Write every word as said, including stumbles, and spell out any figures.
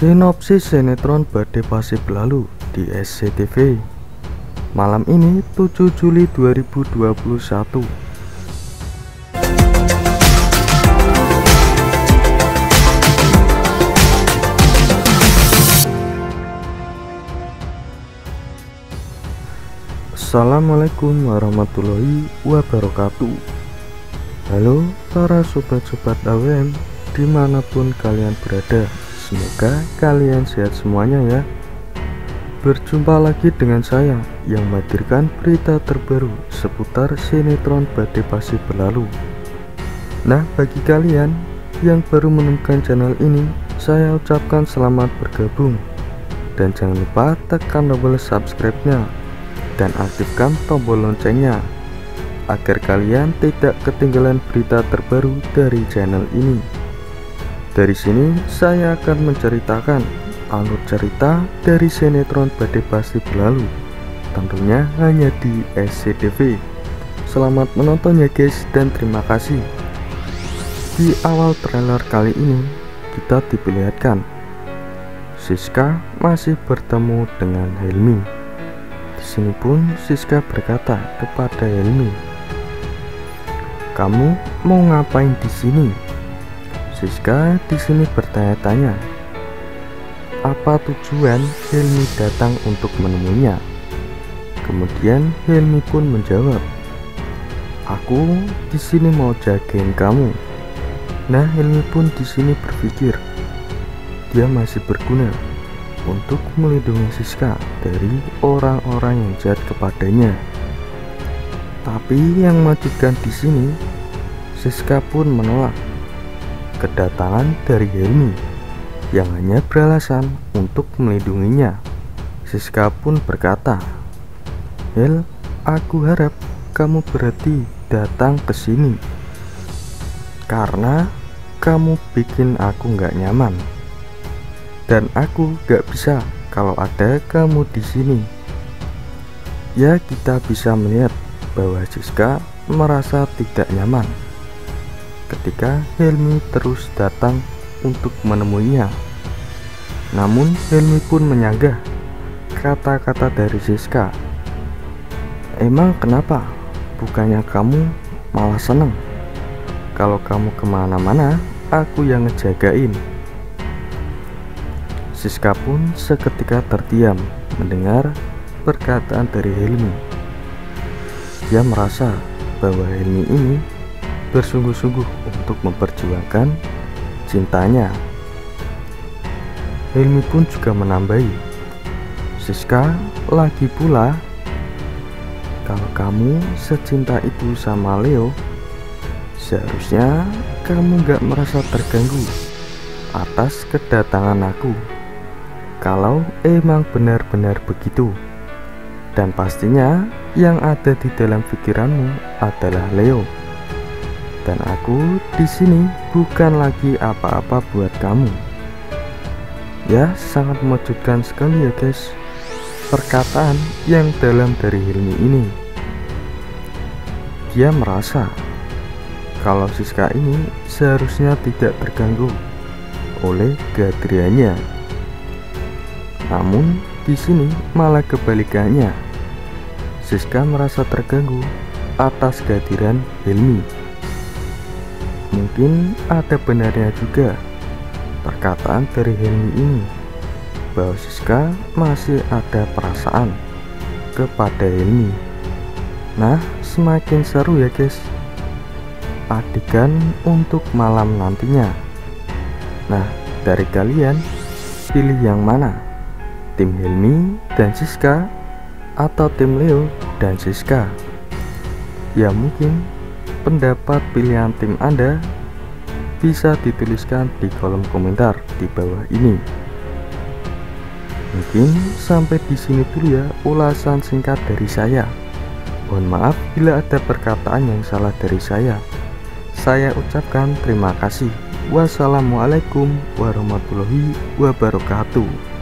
Sinopsis sinetron Badai Pasti Berlalu di S C T V malam ini tujuh Juli dua ribu dua puluh satu. Assalamualaikum warahmatullahi wabarakatuh. Halo para sobat-sobat A W M dimanapun kalian berada, semoga kalian sehat semuanya ya. Berjumpa lagi dengan saya yang menghadirkan berita terbaru seputar sinetron Badai Pasti Berlalu. Nah, bagi kalian yang baru menemukan channel ini, saya ucapkan selamat bergabung. Dan jangan lupa tekan tombol subscribe-nya dan aktifkan tombol loncengnya agar kalian tidak ketinggalan berita terbaru dari channel ini. Dari sini saya akan menceritakan alur cerita dari sinetron Badai Pasti Berlalu, tentunya hanya di S C T V. Selamat menonton ya guys, dan terima kasih. Di awal trailer kali ini kita diperlihatkan Siska masih bertemu dengan Helmi. Di sini pun Siska berkata kepada Helmi, "Kamu mau ngapain di sini?" Siska di sini bertanya-tanya, apa tujuan Helmi datang untuk menemuinya. Kemudian Helmi pun menjawab, "Aku di sini mau jagain kamu." Nah, Helmi pun di sini berpikir dia masih berguna untuk melindungi Siska dari orang-orang yang jahat kepadanya. Tapi yang mengejutkan di sini, Siska pun menolak kedatangan dari Helmi yang hanya beralasan untuk melindunginya. Siska pun berkata, "Hel, aku harap kamu berhenti datang ke sini karena kamu bikin aku nggak nyaman. Dan aku gak bisa kalau ada kamu di sini." Ya, kita bisa melihat bahwa Siska merasa tidak nyaman ketika Helmi terus datang untuk menemuinya. Namun Helmi pun menyanggah kata-kata dari Siska. "Emang kenapa? Bukannya kamu malah seneng kalau kamu kemana-mana aku yang ngejagain?" Siska pun seketika terdiam mendengar perkataan dari Helmi. Dia merasa bahwa Helmi ini bersungguh-sungguh untuk memperjuangkan cintanya. Helmi pun juga menambahi, "Siska, lagi pula kalau kamu secinta itu sama Leo, seharusnya kamu gak merasa terganggu atas kedatangan aku. Kalau emang benar-benar begitu, dan pastinya yang ada di dalam pikiranmu adalah Leo. Dan aku di sini bukan lagi apa-apa buat kamu." Ya, sangat mengejutkan sekali ya guys perkataan yang dalam dari Helmi ini. Dia merasa kalau Siska ini seharusnya tidak terganggu oleh kehadirannya. Namun di sini malah kebalikannya. Siska merasa terganggu atas kehadiran Helmi. Mungkin ada benarnya juga perkataan dari Helmi ini bahwa Siska masih ada perasaan kepada Helmi. Nah, semakin seru ya guys adegan untuk malam nantinya. Nah, dari kalian pilih yang mana? Tim Helmi dan Siska atau tim Leo dan Siska? Ya, mungkin pendapat pilihan tim Anda bisa dituliskan di kolom komentar di bawah ini. Mungkin sampai di sini dulu ya ulasan singkat dari saya. Mohon maaf bila ada perkataan yang salah dari saya. Saya ucapkan terima kasih. Wassalamualaikum warahmatullahi wabarakatuh.